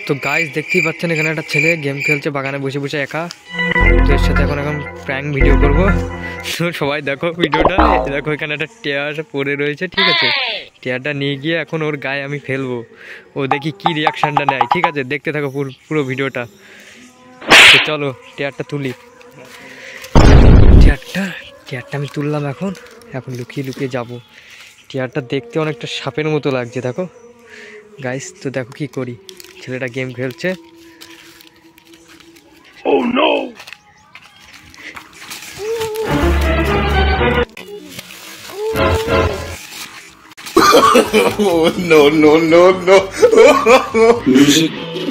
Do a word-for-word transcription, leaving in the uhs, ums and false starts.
তো গাইস দেখতেই পাচ্ছেন এখানে একটা ছেলে গেম খেলছে বাগানে বসে বসে একা। তো এর সাথে এখন এখন প্র্যাঙ্ক ভিডিও করবো। তো সবাই দেখো ভিডিওটা। দেখো এখানে একটা টেয়ার পড়ে রয়েছে, ঠিক আছে? টেয়ারটা নিয়ে গিয়ে এখন ওর গায়ে আমি ফেলবো, ও দেখি কি রিয়াকশানটা নেয়। ঠিক আছে, দেখতে থাকো পুরো পুরো ভিডিওটা। তো চলো টেয়ারটা তুলি। টেয়ারটা টেয়ারটা আমি তুললাম। এখন এখন লুকিয়ে লুকিয়ে যাবো। টেয়ারটা দেখতে অনেকটা সাপের মতো লাগছে দেখো গাইস। তো দেখো কি করি, ছেলেটা গেম খেলছে। Oh no! Oh no no no no! Music.